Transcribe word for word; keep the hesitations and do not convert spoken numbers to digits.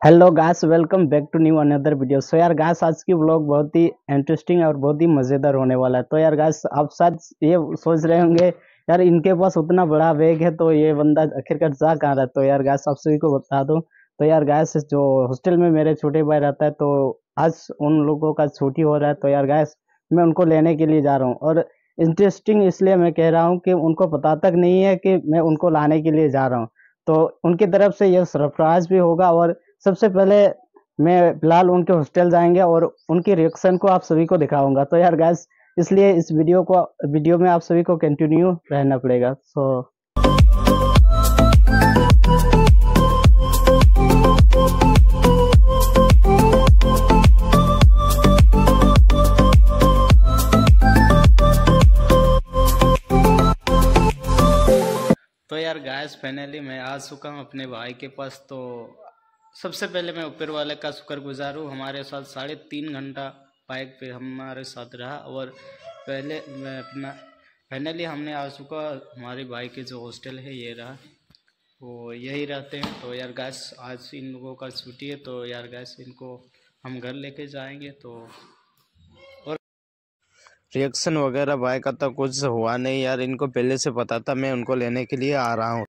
Hello guys, welcome back to new another video. So यार guys, आज की vlog बहुत ही इंटरेस्टिंग और बहुत ही मज़ेदार होने वाला है। तो यार गाइस, आप शायद ये सोच रहे होंगे यार इनके पास उतना बड़ा बैग है तो ये बंदा आखिरकार जा कहाँ रहा है। तो यार गाइस, आप सभी को बता दूं, तो यार गाइस जो हॉस्टल में मेरे छोटे भाई रहता है, तो आज उन लोगों का छुट्टी हो रहा है। तो यार गाइस, मैं उनको लेने के लिए जा रहा हूँ। और इंटरेस्टिंग इसलिए मैं कह रहा हूँ कि उनको पता तक नहीं है कि मैं उनको लाने के लिए जा रहा हूँ। तो उनकी तरफ से यह सरप्राइज भी होगा। और सबसे पहले मैं फिलहाल उनके हॉस्टल जाएंगे और उनकी रिएक्शन को आप सभी को दिखाऊंगा। तो यार गाइस, इसलिए इस वीडियो को वीडियो में आप सभी को कंटिन्यू रहना पड़ेगा। सो तो यार गाइस, फाइनली मैं आ चुका हूँ अपने भाई के पास। तो सबसे पहले मैं ऊपर वाले का शुक्रगुजार हूँ, हमारे साथ साढ़े तीन घंटा बाइक पे हमारे साथ रहा। और पहले मैं अपना फाइनली हमने आ चुका, हमारे भाई के जो हॉस्टल है ये रहा, वो यही रहते हैं। तो यार गैस, आज इन लोगों का छुट्टी है, तो यार गैस इनको हम घर लेके जाएंगे। तो और रिएक्शन वगैरह भाई का तो कुछ हुआ नहीं यार, इनको पहले से पता था मैं उनको लेने के लिए आ रहा हूँ।